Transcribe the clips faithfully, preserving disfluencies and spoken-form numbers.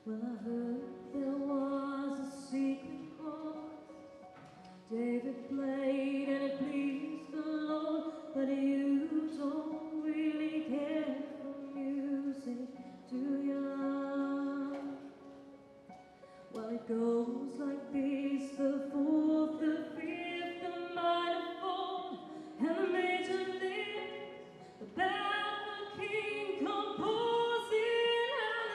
Well, I heard there was a secret chord David played and it pleased the Lord, but you don't really care for music, do you? Well, it goes like this: the fourth, the fifth, the minor fourth, and the major lift, the baffled king composing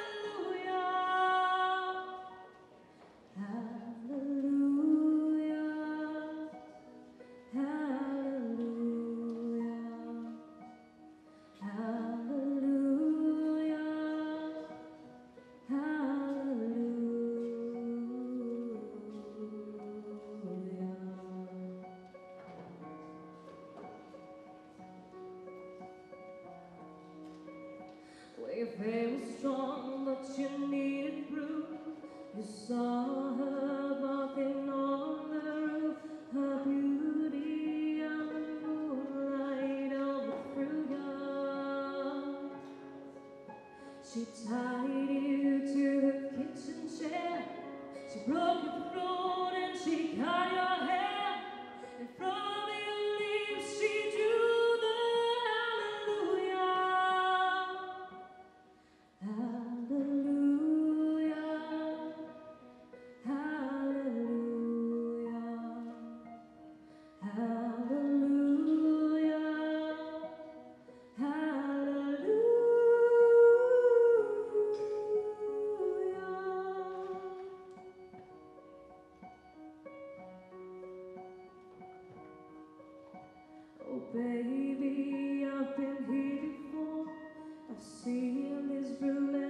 hallelujah, hallelujah, hallelujah, hallelujah, hallelujah. Well, your faith was strong, but you needed proof. You saw her walking on the roof, her beauty and the moonlight overthrew you. She tied you to the kitchen chair, she broke your throat and she cut your hair, and from your lips she drew the hallelujah, hallelujah, hallelujah, hallelujah, hallelujah. Oh baby, I've been here before. I've seen this roulette